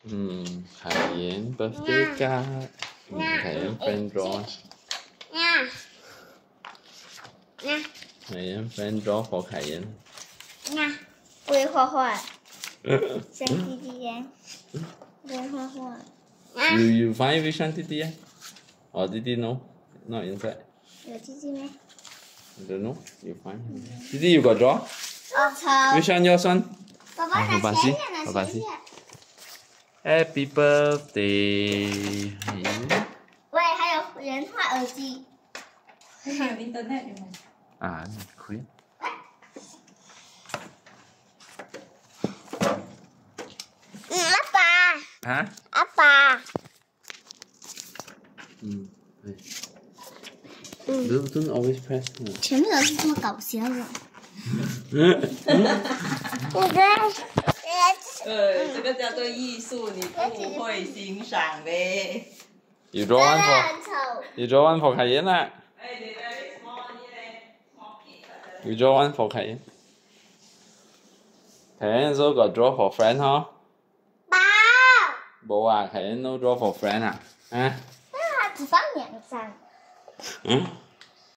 凯燕 birthday card， 凯燕 friend draw， 凯燕 friend draw for 凯燕。 我会画画，像弟弟一样，我会画画。 You find which one 弟弟啊？哦，弟弟 no， not inside。 有弟弟没 I don't know. You find. 弟弟 you got draw？ Which one yours one？ 爸爸拿钱呀，拿钱呀。 Happy birthday！ 喂，还有人画耳机。 有 internet 有冇？ 啊，可以。 阿爸。 啊？ 阿爸。 Don't always press。 前面老师这么搞笑的。 这个叫做艺术，你不会欣赏呗。 You draw one for. You draw one for 凯燕啦。You draw one for 凯燕。凯燕 also got draw for friend 嗬。 爸。 冇啊，凯燕 no draw for friend 啊。啊？ 那他只放2张。